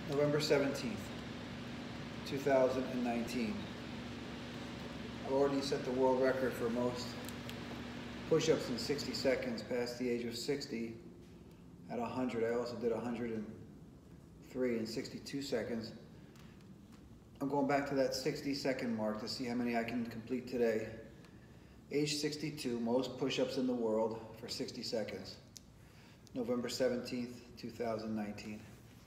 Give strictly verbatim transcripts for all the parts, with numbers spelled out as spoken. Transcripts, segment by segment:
November seventeenth, two thousand nineteen. I've already set the world record for most push-ups in sixty seconds past the age of sixty at one hundred. I also did one hundred three in sixty-two seconds. I'm going back to that sixty second mark to see how many I can complete today. Age sixty-two, most push-ups in the world for sixty seconds. November seventeenth, two thousand nineteen.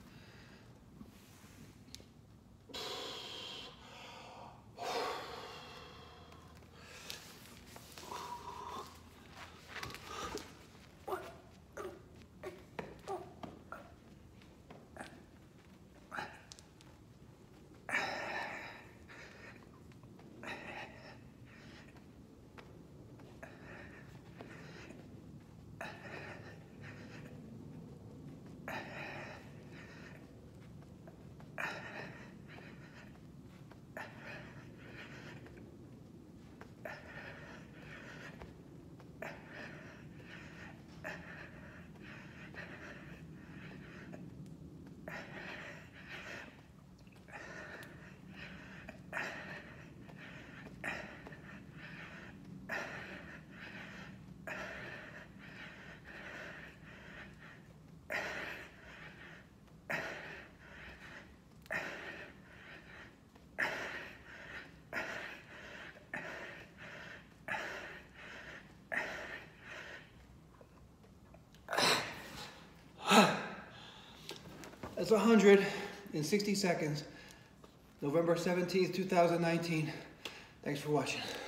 That's one hundred in sixty seconds, November seventeenth, two thousand nineteen. Thanks for watching.